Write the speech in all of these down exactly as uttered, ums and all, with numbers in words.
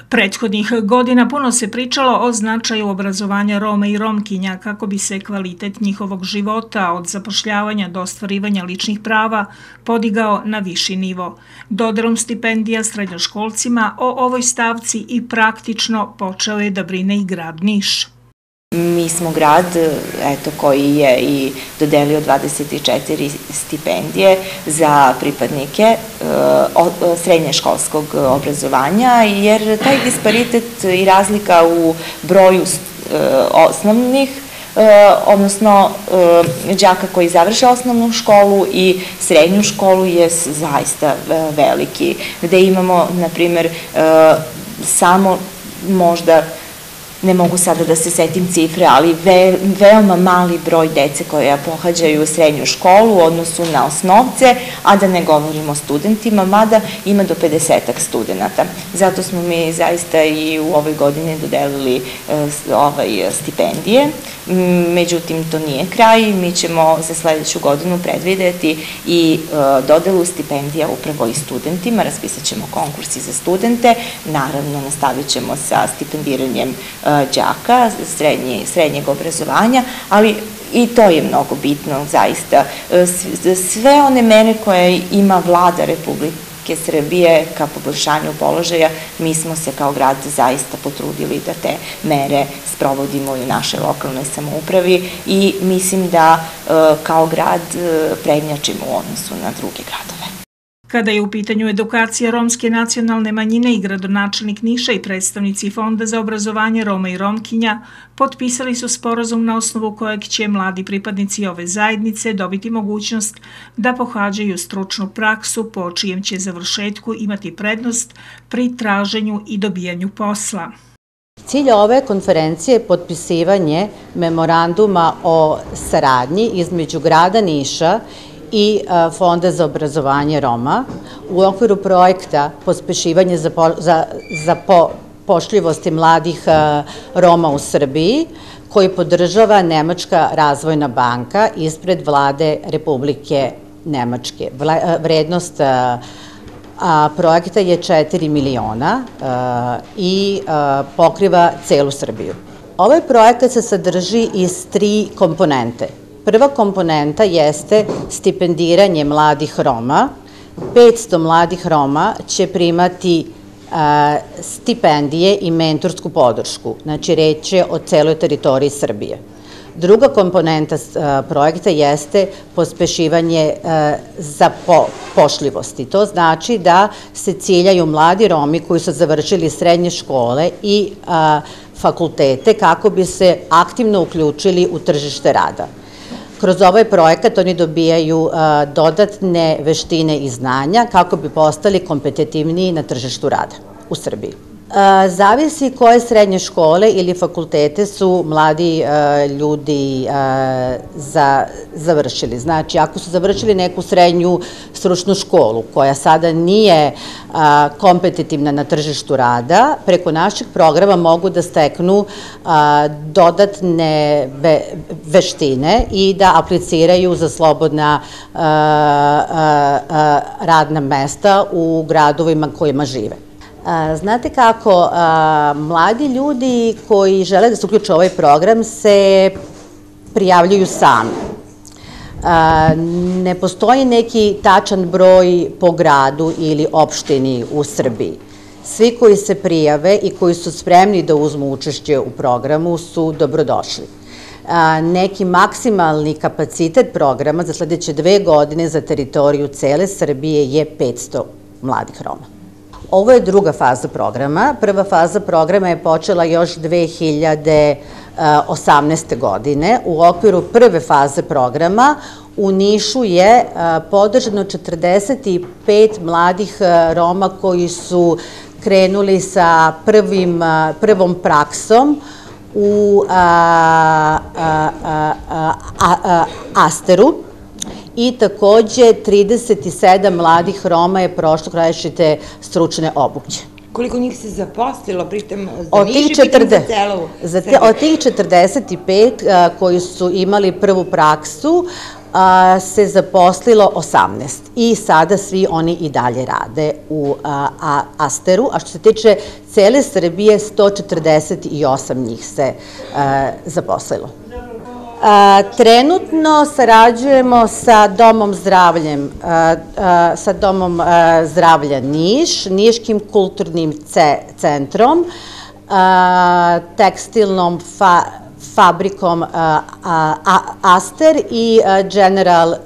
Prethodnih godina puno se pričalo o značaju obrazovanja Roma i Romkinja kako bi se kvalitet njihovog života od zapošljavanja do ostvarivanja ličnih prava podigao na viši nivo. Dodelom stipendija srednjoškolcima o ovoj stavci i praktično počeo je da brine i grad Niš. Mi smo grad eto, koji je i dodelio dvadeset četiri stipendije za pripadnike e, srednješkolskog obrazovanja, jer taj disparitet i razlika u broju e, osnovnih, e, odnosno e, đaka koji završe osnovnu školu i srednju školu je zaista veliki, gde imamo, na primer, e, samo možda ne mogu sada da se setim cifre, ali ve, veoma mali broj dece koja pohađaju srednju školu u odnosu na osnovce, a da ne govorimo o studentima, mada ima do pedesetak studenta. Zato smo mi zaista i u ovoj godini dodelili e, ovaj, stipendije. Međutim, to nije kraj. Mi ćemo za sledeću godinu predvideti i e, dodelu stipendija upravo i studentima. Raspisat ćemo konkursi za studente. Naravno, nastavit ćemo sa stipendiranjem e, đaka srednjeg obrazovanja, ali i to je mnogo bitno, zaista. Sve one mere koje ima vlada Republike Srbije ka poboljšanju položaja, mi smo se kao grad zaista potrudili da te mere sprovodimo i u našoj lokalnoj samoupravi i mislim da kao grad prednjačimo u odnosu na druge gradove. Kada je u pitanju edukacija romske nacionalne manjine i gradonačelnik Niša i predstavnici Fonda za obrazovanje Roma i Romkinja potpisali su sporazum na osnovu kojeg će mladi pripadnici ove zajednice dobiti mogućnost da pohađaju stručnu praksu po čijem će završetku imati prednost pri traženju i dobijanju posla. Cilj ove konferencije je potpisivanje memoranduma o saradnji između grada Niša i Fonda za obrazovanje Roma u okviru projekta pospešivanje zapošljivosti mladih Roma u Srbiji, koji podržava Nemačka razvojna banka ispred vlade Republike Nemačke. Vrednost projekta je četiri miliona i pokriva celu Srbiju. Ovaj projekat se sadrži iz tri komponente. Prva komponenta jeste stipendiranje mladih Roma. petsto mladih Roma će primati stipendije i mentorsku podršku. Znači, reč je o celoj teritoriji Srbije. Druga komponenta projekta jeste pospešivanje zapošljivosti. To znači da se ciljaju mladi Romi koji su završili srednje škole i fakultete kako bi se aktivno uključili u tržište rada. Kroz ovaj projekat oni dobijaju dodatne veštine i znanja kako bi postali kompetitivniji na tržištu rada u Srbiji. Zavisi koje srednje škole ili fakultete su mladi ljudi završili. Znači, ako su završili neku srednju stručnu školu koja sada nije kompetitivna na tržištu rada, preko našeg programa mogu da steknu dodatne veštine i da apliciraju za slobodna radna mesta u gradovima kojima žive. Znate kako, mladi ljudi koji žele da se uključe u ovaj program se prijavljuju sami. Ne postoji neki tačan broj po gradu ili opštini u Srbiji. Svi koji se prijave i koji su spremni da uzmu učešće u programu su dobrodošli. Neki maksimalni kapacitet programa za sledeće dve godine za teritoriju cele Srbije je petsto mladih Roma. Ovo je druga faza programa. Prva faza programa je počela još dve hiljade osamnaeste. godine. U okviru prve faze programa u Nišu je podržano četrdeset pet mladih Roma koji su krenuli sa prvom praksom u Asteru. I takođe trideset sedam mladih Roma je prošlo različite stručne obuke. Koliko njih se zaposlilo, pritom za Niš i pritom za celu? Od tih četrdeset pet koji su imali prvu praksu, se zaposlilo osamnaest i sada svi oni i dalje rade u Asteru, a što se tiče cele Srbije, sto četrdeset osam njih se zaposlilo. Trenutno sarađujemo sa Domom zdravljem, sa Domom zdravlja Niš, Niškim kulturnim centrom, tekstilnom fabrikom Aster i General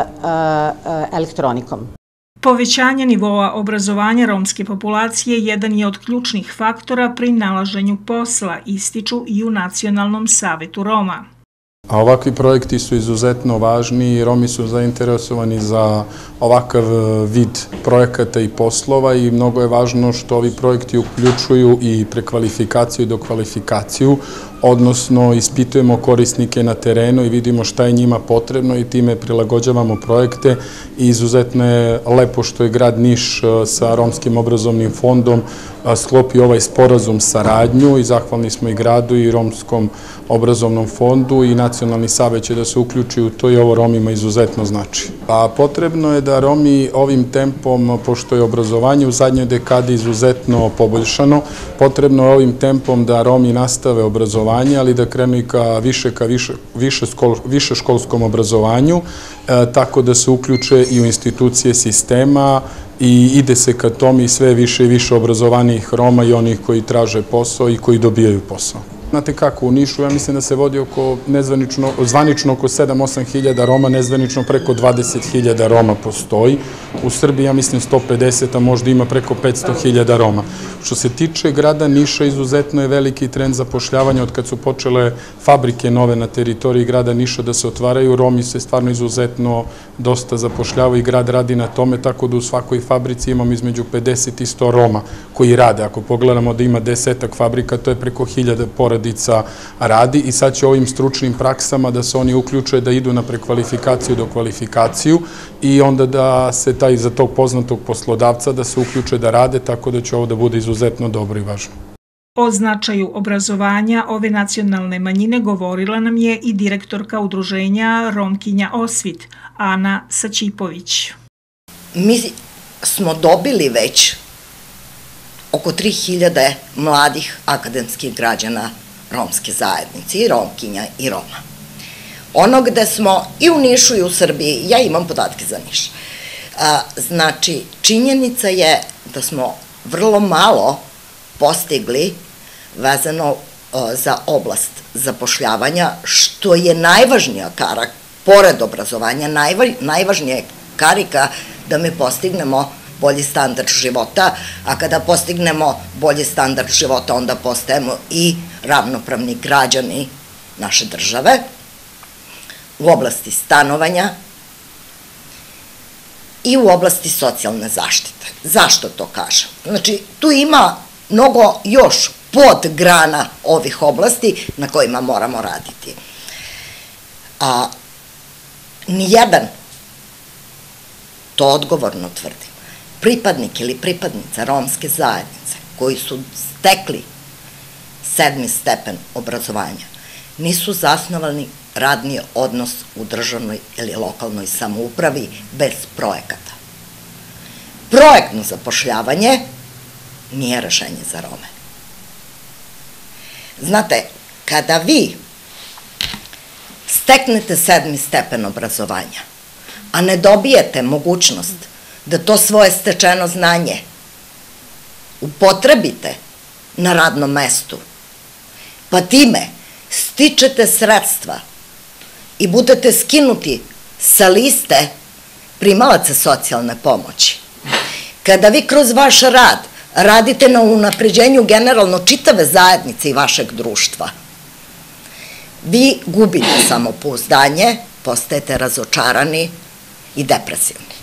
elektronikom. Povećanje nivoa obrazovanja romske populacije jedan je od ključnih faktora pri nalaženju posla, ističu i u Nacionalnom savetu Roma. A ovakvi projekti su izuzetno važni i Romi su zainteresovani za ovakav vid projekata i poslova i mnogo je važno što ovi projekti uključuju i prekvalifikaciju i dokvalifikaciju, odnosno ispitujemo korisnike na terenu i vidimo šta je njima potrebno i time prilagođavamo projekte i izuzetno je lepo što je grad Niš sa Romskim obrazovnim fondom sklopi ovaj sporazum saradnju i zahvalni smo i gradu i Romskom obrazovnom fondu i Nacionalni savet će da se uključi u to i ovo Romima izuzetno znači. A potrebno je da Romi ovim tempom, pošto je obrazovanje u zadnjoj dekadi izuzetno poboljšano, potrebno je ovim tempom da Romi nastave obrazovanje, ali da krenu i ka više, ka više školskom obrazovanju, tako da se uključe i u institucije sistema i ide se ka tom i sve više i više obrazovanijih Roma i onih koji traže posao i koji dobijaju posao. Znate kako, u Nišu ja mislim da se vodi oko nezvanično, zvanično oko sedam osam hiljada Roma, nezvanično preko dvadeset hiljada Roma postoji. U Srbiji ja mislim sto pedeset, a možda ima preko petsto hiljada Roma. Što se tiče grada Niša, izuzetno je veliki trend zapošljavanja od kad su počele fabrike nove na teritoriji grada Niša da se otvaraju. Romi se stvarno izuzetno dosta zapošljavaju i grad radi na tome, tako da u svakoj fabrici imamo između pedeset i sto Roma koji rade. Ako pogledamo da ima desetak fabrika, to je preko hiljada porodica radi i sad će ovim stručnim praksama da se oni uključe da idu na prekvalifikaciju do kvalifikaciju i onda da se taj za tog poznatog poslodavca da se uključe da rade, tako da će ovo da bude izuzetno dobro i važno. O značaju obrazovanja ove nacionalne manjine govorila nam je i direktorka udruženja Romkinja Osvit, Ana Saćipović. Mi smo dobili već oko tri hiljade mladih akademskih građana romske zajednice, i Romkinja i Roma. Ono gde smo i u Nišu i u Srbiji, ja imam podatke za Niš, znači činjenica je da smo vrlo malo postigli vezano za oblast zapošljavanja, što je najvažnija karika, pored obrazovanja, najvažnija karika da mi postignemo bolji standard života, a kada postignemo bolji standard života, onda postajemo i ravnopravni građani naše države u oblasti stanovanja i u oblasti socijalne zaštite. Zašto to kažem? Znači, tu ima mnogo još podgrana ovih oblasti na kojima moramo raditi. A nijedan, to odgovorno tvrdim, pripadnik ili pripadnica romske zajednice koji su stekli sedmi stepen obrazovanja nisu zasnovali radni odnos u državnoj ili lokalnoj samoupravi bez projekata. Projektno zapošljavanje nije rešenje za Rome. Znate, kada vi steknete sedmi stepen obrazovanja, a ne dobijete mogućnost da to svoje stečeno znanje upotrebite na radnom mestu, pa time stičete sredstva i budete skinuti sa liste primalaca socijalne pomoći. Kada vi kroz vaš rad radite na unapređenju generalno čitave zajednice i vašeg društva, vi gubite samopouzdanje, postajete razočarani i depresivni.